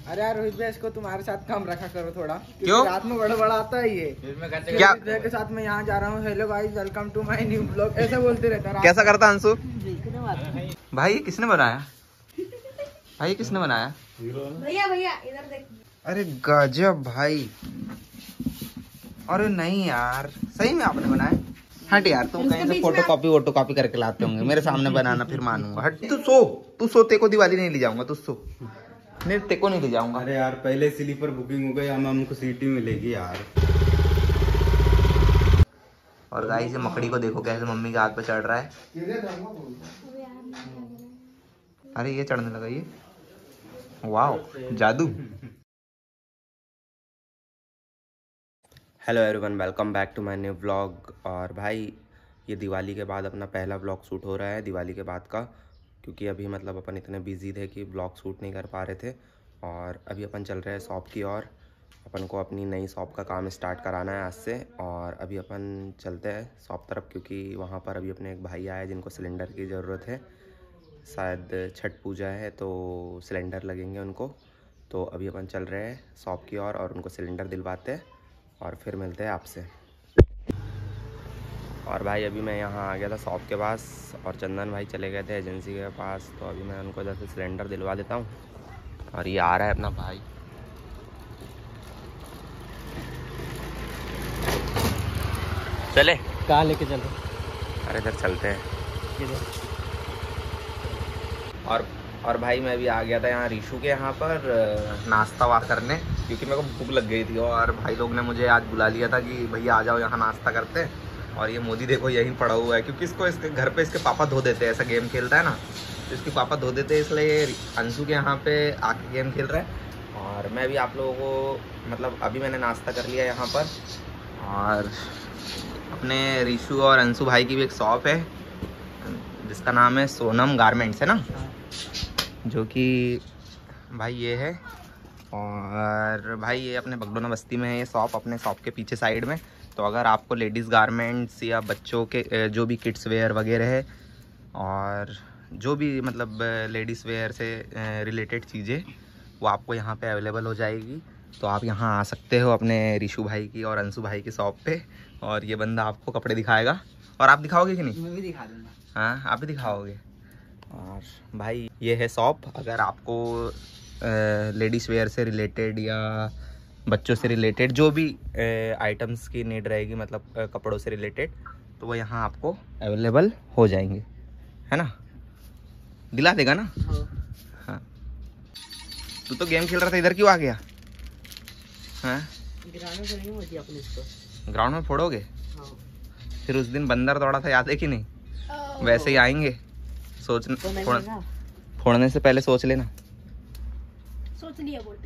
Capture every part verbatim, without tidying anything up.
अरे यार रोहित भाई इसको तुम्हारे साथ काम रखा करो थोड़ा। क्यों? रात में बड़ा बड़ा आता है ये। क्या के साथ मैं यहाँ जा रहा हूँ, hello guys welcome to my new blog, ऐसा बोलते रहता है। कैसा करता अंशु? भाई ये किसने बनाया? भाई किसने बनाया? भैया भैया इधर देख। अरे गजब भाई। अरे नहीं यार, सही में आपने बनाया? हट यार, तुम कहीं से फोटो कॉपी वोटो कॉपी करके लाते होंगे, मेरे सामने बनाना फिर मानूंगा। हट तू सो, तू सो, तेरे को दिवाली नहीं ले जाऊंगा, तू सो। नहीं तेरे को नहीं ले जाऊंगा। अरे यार पहले स्लीपर बुकिंग हो गई, हम हमको सीटी मिलेगी यार। और गाइस ये मकड़ी को देखो कैसे मम्मी के हाथ पे चढ़ रहा है। अरे ये चढ़ने लगा ये, वाओ जादू। Hello everyone, welcome back to my new vlog. और भाई ये दिवाली के बाद अपना पहला व्लॉग शूट हो रहा है दिवाली के बाद का, क्योंकि अभी मतलब अपन इतने बिजी थे कि व्लॉग शूट नहीं कर पा रहे थे। और अभी अपन चल रहे हैं शॉप की ओर, अपन को अपनी नई शॉप का काम स्टार्ट कराना है आज से। और अभी अपन चलते हैं शॉप तरफ, क्योंकि वहाँ पर अभी अपने एक भाई आए जिनको सिलेंडर की ज़रूरत है। शायद छठ पूजा है तो सिलेंडर लगेंगे उनको, तो अभी अपन चल रहे हैं शॉप की ओर और उनको सिलेंडर दिलवाते हैं और फिर मिलते हैं आपसे। और भाई अभी मैं यहाँ आ गया था शॉप के पास और चंदन भाई चले गए थे एजेंसी के पास, तो अभी मैं उनको इधर से सिलेंडर दिलवा देता हूँ। और ये आ रहा है अपना भाई। चले कहाँ लेके चल रहे? अरे इधर चलते हैं। और और भाई मैं भी आ गया था यहाँ रीशू के यहाँ पर नाश्ता वाह करने, क्योंकि मेरे को भूख लग गई थी। और भाई लोग ने मुझे आज बुला लिया था कि भैया आ जाओ यहाँ नाश्ता करते हैं। और ये मोदी देखो यहीं पड़ा हुआ है, क्योंकि इसको इसके घर पे इसके पापा धो देते हैं, ऐसा गेम खेलता है ना तो इसके पापा धो देते हैं, इसलिए अंशु के यहाँ पे आके गेम खेल रहा है। और मैं भी आप लोगों को मतलब अभी मैंने नाश्ता कर लिया यहाँ पर। और अपने रीशू और अंशु भाई की भी एक शॉप है जिसका नाम है सोनम गारमेंट्स, है ना, जो कि भाई ये है। और भाई ये अपने बगडोना बस्ती में है ये शॉप, अपने शॉप के पीछे साइड में। तो अगर आपको लेडीज़ गारमेंट्स या बच्चों के जो भी किड्स वेयर वगैरह है और जो भी मतलब लेडीज़ वेयर से रिलेटेड चीज़ें, वो आपको यहाँ पे अवेलेबल हो जाएगी। तो आप यहाँ आ सकते हो अपने रीशू भाई की और अंशु भाई की शॉप पे। और ये बंदा आपको कपड़े दिखाएगा। और आप दिखाओगे कि नहीं? मैं भी दिखा दूंगा। हाँ आप भी दिखाओगे। और भाई ये है शॉप, अगर आपको लेडीज़ वेयर से रिलेटेड या बच्चों से रिलेटेड जो भी आइटम्स की नीड रहेगी, मतलब आ, कपड़ों से रिलेटेड, तो वो यहाँ आपको अवेलेबल हो जाएंगे, है ना। दिला देगा ना? हाँ। तू तो गेम खेल रहा था, इधर क्यों आ गया? हाँ ग्राउंड में फोड़ोगे? हाँ। फिर उस दिन बंदर दौड़ा था, याद है कि नहीं? वैसे ही आएंगे। सोच फोड़, फोड़ने से पहले सोच लेना। सोच लिया बोल।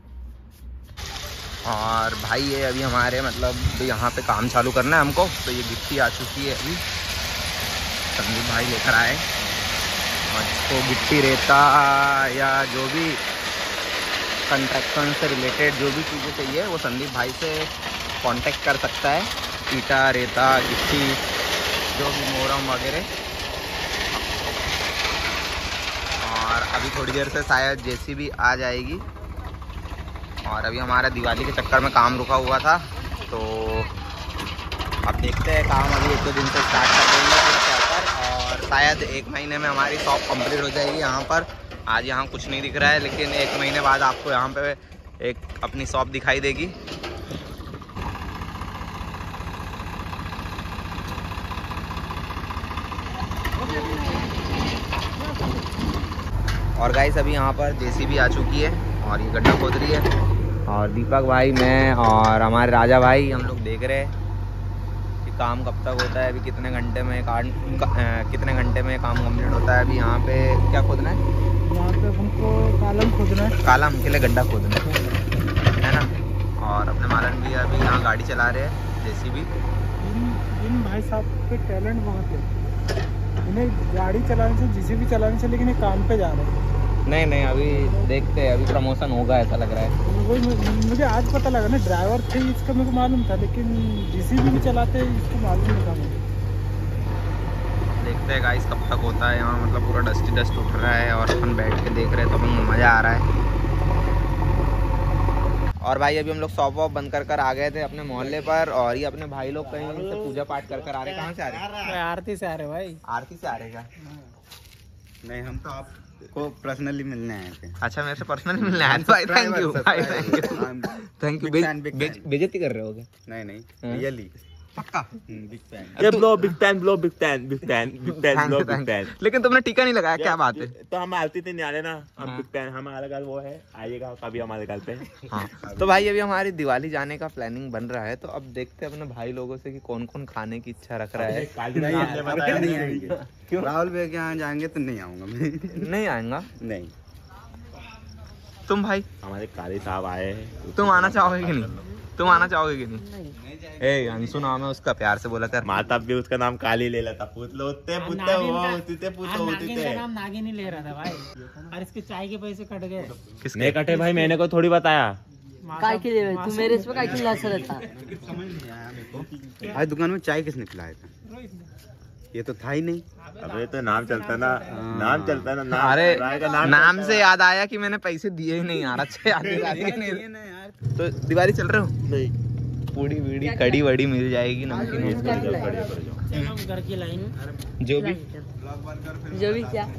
और भाई ये अभी हमारे मतलब यहाँ पे काम चालू करना है हमको, तो ये गिट्टी आ चुकी है अभी, संदीप भाई लेकर आए। और इसको गिट्टी रेता या जो भी कंस्ट्रक्शन से रिलेटेड जो भी चीज़ें चाहिए वो संदीप भाई से कांटेक्ट कर सकता है। ईटा रेता गिट्टी जो भी मोरम वगैरह। और अभी थोड़ी देर से शायद जेसीबी आ जाएगी। और अभी हमारा दिवाली के चक्कर में काम रुका हुआ था, तो अब देखते हैं काम अभी एक दो दिन से स्टार्ट कर देंगे पूरा प्रॉपर। और शायद एक महीने में हमारी शॉप कंप्लीट हो जाएगी यहाँ पर। आज यहाँ कुछ नहीं दिख रहा है, लेकिन एक महीने बाद आपको यहाँ पे एक अपनी शॉप दिखाई देगी। और गाइस अभी यहाँ पर जेसीबी आ चुकी है और ये गड्ढा खोद रही है। और दीपक भाई, मैं और हमारे राजा भाई हम लोग देख रहे हैं कि काम कब तक होता है। अभी कितने घंटे में काम कितने घंटे में काम कंप्लीट होता है। अभी यहाँ पे क्या खोदना है? यहाँ पे हमको कालम खोदना है। कालम के लिए गड्ढा खोदना है ना। और अपने मालन भी अभी यहाँ गाड़ी चला रहे हैं जेसीबी। इन भाई साहब के टैलेंट बहुत है, इन्हें गाड़ी चलाने से जेसीबी चलाने से, लेकिन ये काम पे जा रहे हैं। नहीं नहीं अभी देखते हैं, अभी प्रमोशन होगा ऐसा लग रहा है। वही मुझे आज पता लगा ना, ड्राइवर थे इसका मेरे को मालूम था, लेकिन जेसीबी भी चलाते हैं इसको मालूम नहीं था मुझे। देखते हैं गाइस कब तक होता है यहाँ, मतलब पूरा डस्टी डस्ट उठ रहा है और अपन बैठ के देख रहे हैं तो अपन को मज़ा आ रहा है। और भाई अभी हम लोग शॉप वॉप बंद कर कर आ गए थे अपने मोहल्ले पर, और ये अपने भाई लोग कहीं से पूजा पाठ कर कर आ रहे। कहाँ से आ रहे? आरती से आ रहे भाई। आरती से आ रहे क्या? नहीं, हम तो आपको पर्सनली मिलने आए थे। अच्छा, मेरे से पर्सनली मिलने आए थे भाई। थैंक यू भाई, थैंक यू थैंक यू। बेइज्जती कर रहे हो क्या? नहीं नहीं, रियली पक्का बिग फैन। ये blow big fan, blow big fan, big fan, big fan, blow big fan. लेकिन तुमने टीका नहीं लगाया, क्या बात है? तो हम आरती से नहीं आ रहे ना, हम बिग फैन, हमारा घर वो है, आइएगा कभी हमारे घर पे। हाँ, तो भाई अभी हमारी दिवाली जाने का प्लानिंग बन रहा है, तो अब देखते हैं अपने भाई लोगों से कि कौन कौन खाने की इच्छा रख रहा है। नहीं आएंगे। क्यों? राहुल भैया के यहाँ जाएंगे तो नहीं आऊंगा मैं। नहीं आएगा? नहीं। तुम भाई? हमारे कारी साहब आए हैं। तुम आना चाहोगे कि नहीं? तुम आना चाहोगे कि नहीं? ए अंशु नाम है उसका, प्यार से बोला कर। माता भी उसका नाम काली ले लेता। पूछ लो उतने पूछते हुआ उतने पूछो उतने। नाम नागिन ही ले रहा था भाई, और इसके चाय के पैसे कट गए। किसने कटे भाई? मैंने को थोड़ी बताया। काय के लिए तू मेरे इस पे काय के लाश रहता? समझ नहीं आया मेरे को। भाई दुकान में चाय किसने पिलाया था? ये तो था ही नहीं। अबे तो नाम चलता ना, नाम चलता ना, नाम। अरे नाम, नाम से याद आया कि मैंने पैसे दिए ही नहीं यार। अच्छा याद नहीं। तो दिवाली चल रहे हो? नहीं। पूड़ी बीड़ी कड़ी वड़ी मिल जाएगी, नमकीन घर की लाइन जो भी जो भी क्या।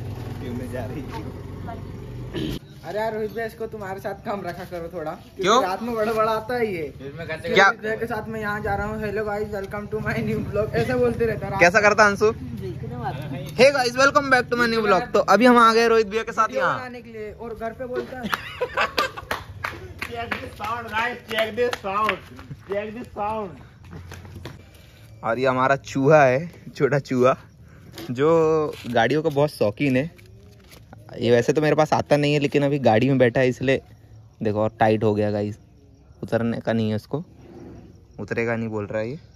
अरे यार रोहित भाई, इसको तुम्हारे साथ कम रखा करो थोड़ा। क्यों? रात में बड़ा बड़ा आता है ये। क्या रोहित भाई के साथ मैं यहाँ जा रहा हूँ, hello guys welcome to my new blog, ऐसा बोलते रहता है। कैसा करता Anshu? Hey guys welcome back to my new blog. तो अभी हम आ गए रोहित भैया के साथ वीडियो यहाँ बनाने के लिए, और घर पे बोलता है Check this sound, guys. Check this sound. Check this sound. और ये हमारा चूहा है, छोटा चूहा, जो गाड़ियों का बहुत शौकीन है। ये वैसे तो मेरे पास आता नहीं है, लेकिन अभी गाड़ी में बैठा है इसलिए देखो, और टाइट हो गया गाइस। उतरने का नहीं है उसको, उतरेगा नहीं बोल रहा है ये।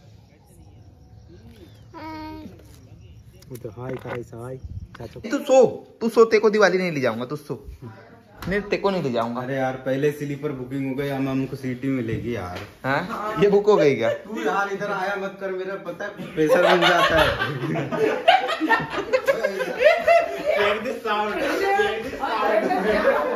तू सो, तू सो, तेको दिवाली नहीं ले जाऊंगा, तू सो। नहीं, तेको नहीं ले जाऊंगा। अरे यार पहले स्लीपर बुकिंग हो गई, हम हमको सीट ही मिलेगी यार। हाँ, ये बुक हो गई क्या? तू यार इधर आया मत कर, मेरा पता है प्रेशर बन जाता है। Check this sound. Check this sound.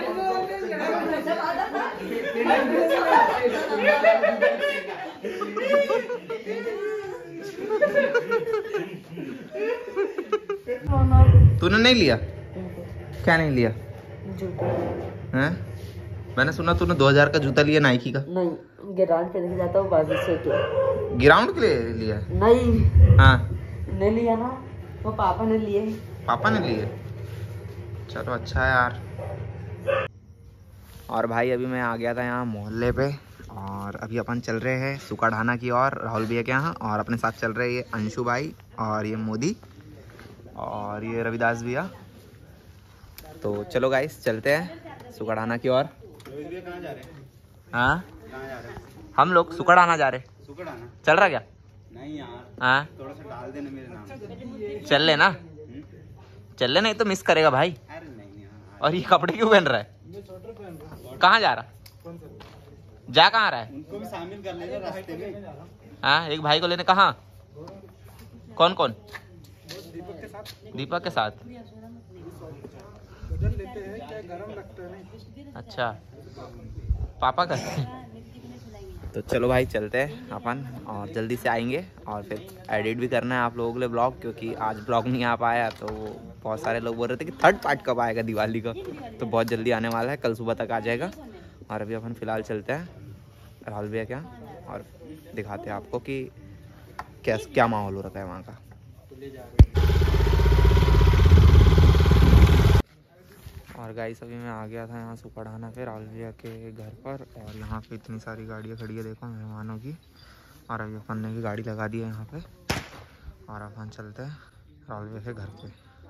तूने नहीं लिया? क्या नहीं लिया? जूते हैं? मैंने सुना तूने दो हजार का जूता लिया नाइकी का। नहीं, ग्राउंड पे लेके जाता हूँ बाजू से के। ग्राउंड के लिए लिया? नहीं हाँ, नहीं लिया ना, वो पापा ने लिए। पापा ने लिए? चलो अच्छा है यार। और भाई अभी मैं आ गया था यहाँ मोहल्ले पे, और अभी अपन चल रहे हैं सुखा ढाना की ओर राहुल भैया के यहाँ, और अपने साथ चल रहे हैं ये अंशु भाई, और ये मोदी, और ये रविदास भैया। तो चलो गाइस चलते हैं सुखा ढाना की ओर। कहाँ जा रहे हैं? हाँ, कहाँ जा रहे हैं? हम लोग सुखा ढाना जा रहे। सुखड़ आना? चल रहा क्या? नहीं यार, हाँ, थोड़ा सा डाल देना मेरे नाम। चल लेना, चल लेना, ये तो मिस करेगा भाई। अरे नहीं यार। और ये कपड़े क्यों पहन रहा है? कहाँ जा रहा? जा कहाँ रहा है? उनको भी शामिल कर लेना रास्ते में। हाँ, एक भाई को लेने। कहाँ? कौन कौन? दीपक के साथ। बदल लेते हैं, क्या गरम लगता है नहीं। अच्छा, पापा का। तो चलो भाई चलते हैं अपन, और जल्दी से आएंगे, और फिर एडिट भी करना है आप लोगों के लिए ब्लॉग, क्योंकि आज ब्लॉग नहीं आ पाया। तो बहुत सारे लोग बोल रहे थे कि थर्ड पार्ट कब आएगा दिवाली का, तो बहुत जल्दी आने वाला है, कल सुबह तक आ जाएगा। और अभी अपन फ़िलहाल चलते हैं राहुल भैया क्या, और दिखाते हैं आपको कि क्या क्या माहौल हो रखा है वहाँ का। और गाइस अभी मैं आ गया था यहाँ सुखा ढाना पे राहुल भैया के घर पर, और यहाँ पे इतनी सारी गाड़ियाँ खड़ी है देखो मेहमानों की, और अभी अपन ने भी गाड़ी लगा दी है यहाँ पे, और अपन चलते हैं राहुल भैया के घर पे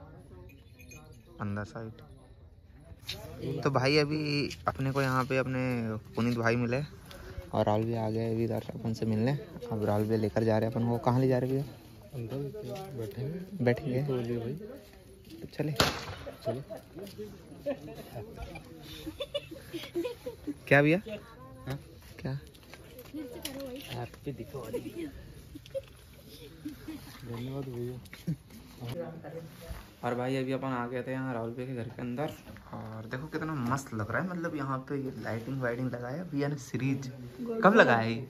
अंदर साइड। तो भाई अभी अपने को यहाँ पे अपने पुनीत भाई मिले, और राहुल भैया आ गए अभी इधर अपन से मिलने। अब राहुल भैया लेकर जा रहे हैं अपन को। कहाँ ले जा रहे भैया? बैठेंगे बैठेंगे भाई, तो चले चलो। क्या भैया? हाँ? क्या आप पे दिखो? धन्यवाद भैया। और भाई अभी अपन आ गए थे यहाँ राहुल भैया के घर के अंदर, और और देखो कितना मस्त लग रहा है, मतलब यहाँ पे ये लाइटिंग वाइटिंग लगाया भैया ने सीरीज। कब लगाया ये?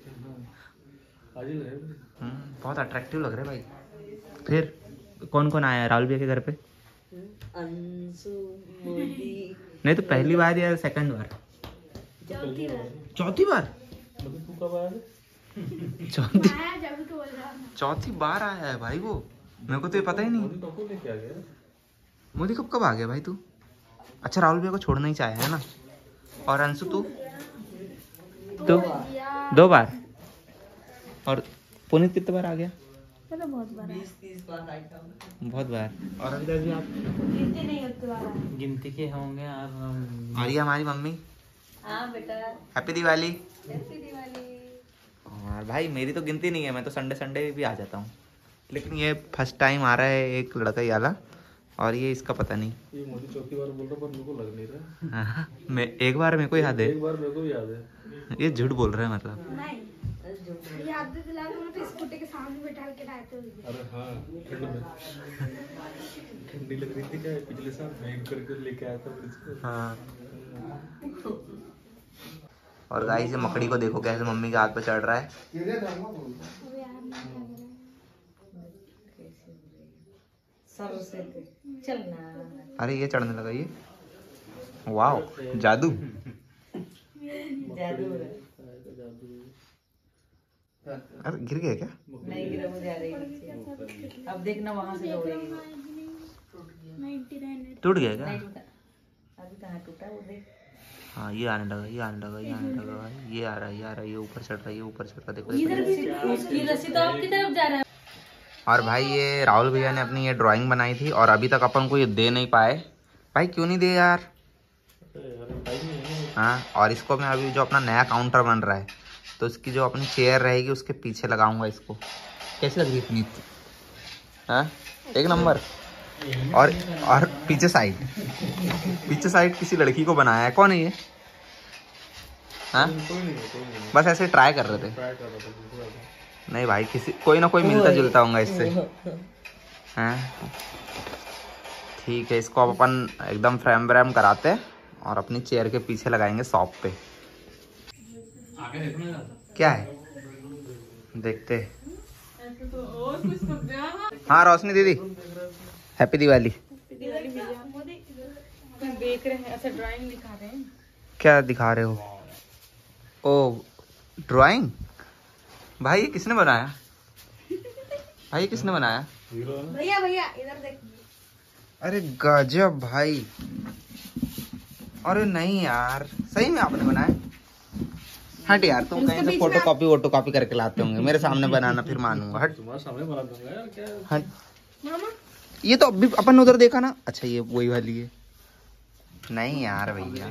हम्म, बहुत अट्रैक्टिव लग रहा है भाई। फिर कौन कौन आया है राहुल भैया के घर पे? अंशु, मोदी। नहीं तो पहली बार या सेकंड बार? चौथी बार चौथी बार? चौथी आया जब तो बोल रहा हूँ। चौथी बार आया है भाई वो, मेरे को तो ये पता ही नहीं। मोदी कब कब आ गया भाई तू? अच्छा राहुल भैया को छोड़ना ही चाहे है ना। और अंशु तू? तो दो बार। और पुनीत कितने बार आ गया? चलो बहुत बार आया। बीस तीस बार आया हूँ। बहुत बार। और अंदर भी आप गिनती नहीं उतने बार आया। गिनती के होंगे और और ये हमारी मम्मी। हाँ बेटा, हैप्पी दिवाली। हैप्पी दिवाली। और भाई मेरी तो गिनती नहीं है, मैं तो संडे संडे भी आ जाता हूँ, लेकिन ये फर्स्ट टाइम आ रहा है एक लड़का ये वाला, और ये इसका पता नहीं। ये मोदी चौथी बार बोल रहा पर मेरे को लग नहीं रहा। हाँ, मैं एक बार मेरे को याद है। एक बार मेरे को भी याद है। ये झूठ बोल रहे हैं मतलब। नहीं याद दिला दो, तो स्कूटी के सामने बैठा के लाए थे। अरे हाँ, ठंड में ठंडी लग रही थी क्या पिछले साल, मैं करके लेके आया था ब्रिज को। हाँ। और गाइस ये मकड़ी को देखो कैसे मम्मी के हाथ पे चढ़ रहा है। सर से चलना। अरे ये चढ़ने लगा ये, वाह जादू। जादू। अरे गिर गया क्या? नहीं गिरा, वो जा रही है। अब देखना वहां से दौड़ेगी। टूट गया क्या? नहीं टूटा, अभी कहाँ टूटा वो देख। हाँ ये आने लगा, ये आने लगा, ये आने लगा, ये आ रहा है, ये आ रहा है, ये ऊपर चढ़ रहा है, ये ऊपर चढ़ रहा है। देखो, देखो। उसकी रस्सी तो आपकी तरफ जा रहा है। और भाई ये राहुल भैया ने अपनी ये ड्राइंग बनाई थी और अभी तक अपन को ये दे नहीं पाए। भाई क्यों नहीं दिए यार? हाँ, और इसको मैं अभी जो अपना नया काउंटर बन रहा है तो इसकी जो अपनी चेयर रहेगी उसके पीछे लगाऊंगा इसको। कैसी लग रही है पुनीत? हाँ एक नंबर। और और पीछे साइड पीछे साइड किसी लड़की को बनाया है, कौन है ये? हाँ बस ऐसे ट्राई कर रहे थे। नहीं भाई किसी कोई ना कोई मिलता जुलता होगा इससे। हाँ ठीक है, इसको अब अपन एकदम फ्रेम व्रेम कराते हैं और अपनी चेयर के पीछे लगाएंगे शॉप पे। क्या है देखते हैं। हाँ रोशनी दीदी हैप्पी दिवाली। देख रहे हैं, ऐसा ड्राइंग दिखा रहे हैं। क्या दिखा रहे हो? Oh drawing. भाई ये किसने बनाया? भाई ये किसने बनाया? भैया भैया इधर देखिए। अरे गजब भाई। अरे नहीं यार सही में आपने बनाया? हट यार तुम कहीं से फोटो कॉपी वोटो कॉपी करके लाते होंगे, मेरे सामने बनाना फिर मानूंगा। हट तुम्हारे सामने बना दूंगा यार, क्या हट। मामा ये तो अभी अपन ने उधर देखा ना। अच्छा ये वही वाली है। नहीं यार भैया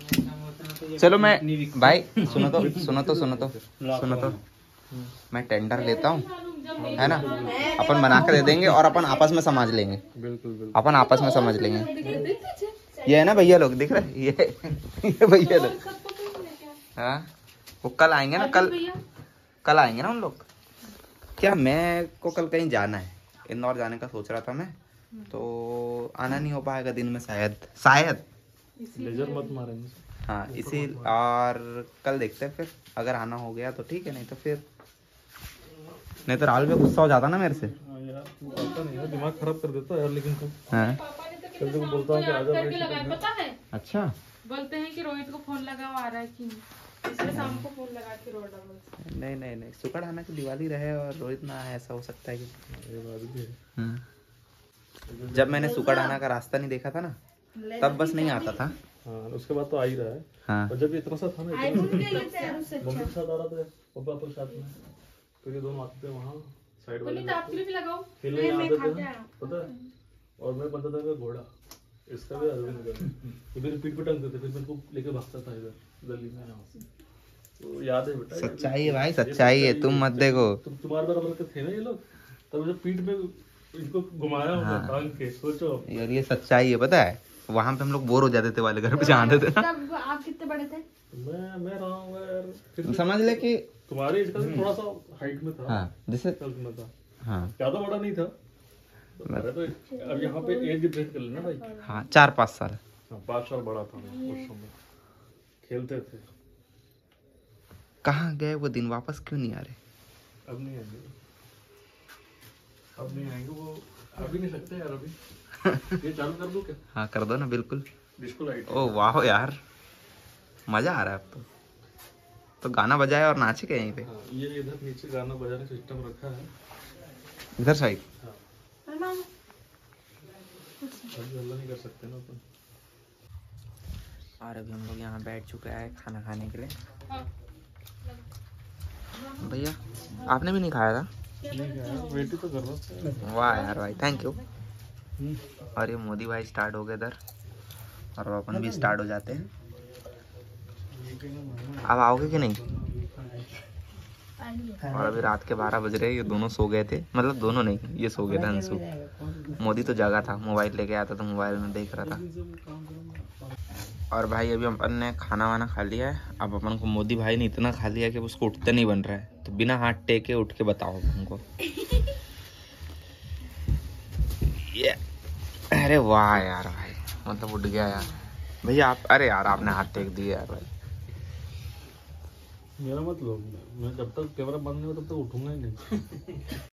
चलो मैं भाई सुनो तो सुनो तो सुनो तो सुनो तो मैं टेंडर लेता हूँ है ना, अपन बना के दे देंगे और अपन आपस में समझ लेंगे। बिल्कुल बिल्कुल। अपन आपस में समझ लेंगे। ये है ना भैया लोग दिख रहे ये ये भैया लोग। हाँ वो कल आएंगे ना, कल कल आएंगे ना उन लोग। क्या मैं को कल कहीं जाना है, इंदौर जाने का सोच रहा था मैं, तो आना नहीं हो पाएगा दिन में शायद शायद लेजर मत मारेंगे। हाँ इसी और कल देखते हैं फिर, अगर आना हो गया तो ठीक है, नहीं तो फिर नहीं तो राहुल में गुस्सा हो जाता ना मेरे से। हाँ यार तू आता नहीं है, दिमाग खराब कर देता है यार। लेकिन कल हाँ कल को बोलता हूँ कि आजा भाई। पता है अच्छा बोलते हैं कि रोहित को फोन लगाओ आ रहा है कि नहीं, इसलिए शाम को फोन लगा के रोड बोलते। नहीं नहीं नहीं सुकड़ आना की दिवाली रहे और रोहित ना आए, ऐसा हो सकता है कि ये बात भी है। हाँ। जब मैंने सुकड़ आना का रास्ता नहीं देखा था ना तब बस नहीं आता था। हाँ उसके बाद तो आ ही रहा है। हाँ और जब ये इतना सा था ना, आईफोन ले लेते हैं उससे मम्मी के साथ आ रहा था पापा के साथ में, फिर ये दोनों आते थे वहाँ साइड वाले बोली तो आपके लिए भी लगाओ। खेलने यहाँ आते थे ना, पता है। और मैं बनता था मेरा घोड़ा, इसका भी अरविंद का, ये मेरे पीठ पे टंगते थे, फिर मेरे को लेके भागता था इधर गली में यहाँ से। तो याद है बेटा, सच्चाई है भाई सच्चाई है, तुम मत देखो। तुम तुम्हारे बराबर के थे ना ये लोग, तब जब पीठ में इनको घुमाया होगा टांग के, सोचो यार ये सच्चाई है। पता है वहां पे हम लोग बोर हो जाते थे वाले घर पे जाते थे ना। तब आप कितने बड़े थे? मैं मैं रहा हूँ यार, फिर समझ ले कि तुम्हारे एज का थोड़ा सा हाइट में था। हाँ जैसे ट्वेल्थ में था, हाँ ज्यादा बड़ा नहीं था। तो अरे तो अब यहाँ पे एज डिफरेंस कर लेना भाई। हाँ चार पाँच साल हाँ, पाँच साल बड़ा था मैं उस समय, खेलते थे। कहाँ गए वो दिन, वापस क्यों नहीं आ रहे? अब नहीं आएंगे, अब नहीं आएंगे वो, अभी नहीं सकते यार अभी। ये चालू कर दूं क्या? हाँ कर दो ना, बिल्कुल। Disco light. ओ वाह यार, मजा आ रहा है अब तो। तो गाना बजाए और नाचे के यहीं पे? हाँ, ये इधर नीचे गाना बजाने सिस्टम रखा है इधर साइड। हाँ, अभी हल्ला नहीं कर सकते ना अपन। और अभी हम लोग यहाँ बैठ चुके हैं खाना खाने के लिए। भैया आपने भी नहीं खाया था? वेट ही तो कर रहा था। वाह यार भाई, थैंक यू। और ये मोदी भाई स्टार्ट हो गए इधर, और अपन भी स्टार्ट हो जाते हैं। अब आओगे कि नहीं? और अभी रात के बारह बज रहे हैं, ये दोनों सो गए थे, मतलब दोनों नहीं, ये सो गए थे अंशु। मोदी तो जगा था, मोबाइल लेके आया था तो मोबाइल में देख रहा था। और भाई अभी अपन ने खाना वाना खा लिया है। अब अपन को मोदी भाई ने इतना खा लिया कि उसको उठते नहीं बन रहा है, तो बिना हाथ टेके उठ के बताओ हमको। ये अरे वाह यार भाई, मतलब उठ गया यार भैया आप। अरे यार आपने हाथ टेक दिए यार भाई। मेरा मत लो, मैं जब तक कैमरा बंद नहीं हो तब तक उठूंगा ही नहीं।